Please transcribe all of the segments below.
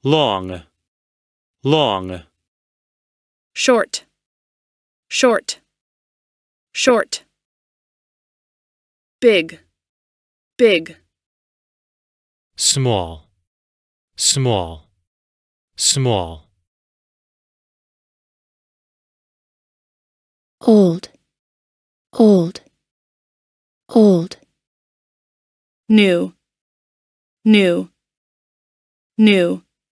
long, long, short, short, short, big, big, small, small, small, old, old, old, new, new, new,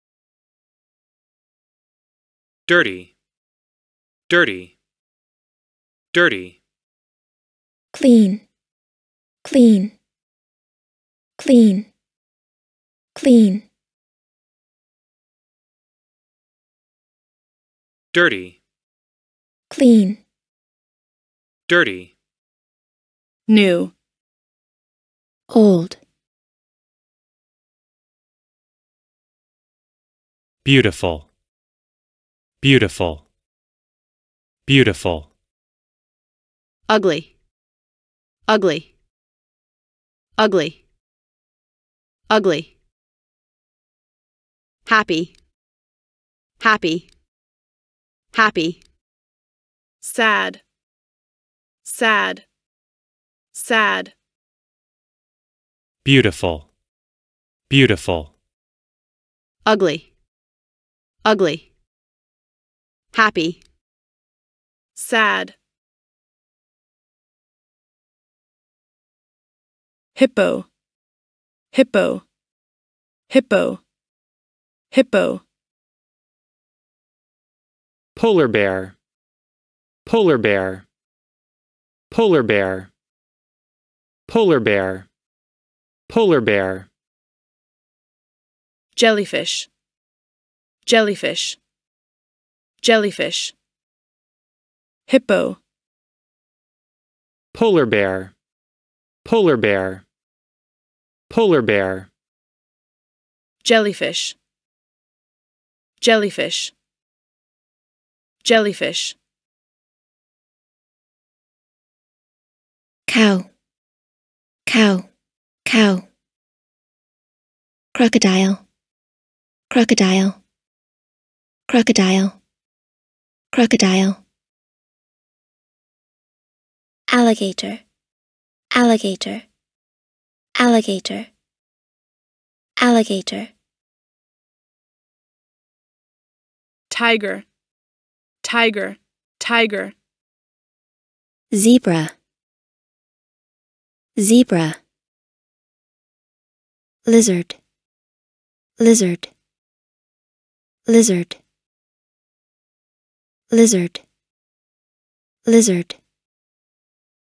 dirty, dirty, dirty, clean, clean, clean, clean, dirty, clean, dirty, new, old, beautiful, beautiful, beautiful, ugly, ugly, ugly, ugly, happy, happy, happy, sad, sad, sad, beautiful, beautiful, ugly, ugly, happy, sad, hippo, hippo, hippo, hippo, polar bear, polar bear, polar bear, polar bear, polar bear, jellyfish, jellyfish, jellyfish, hippo, polar bear, polar bear, polar bear, jellyfish, jellyfish, jellyfish, cow, cow, cow, crocodile, crocodile, crocodile, crocodile, alligator, alligator, alligator, alligator, tiger, tiger, tiger, zebra, zebra, lizard, lizard, lizard, lizard, lizard.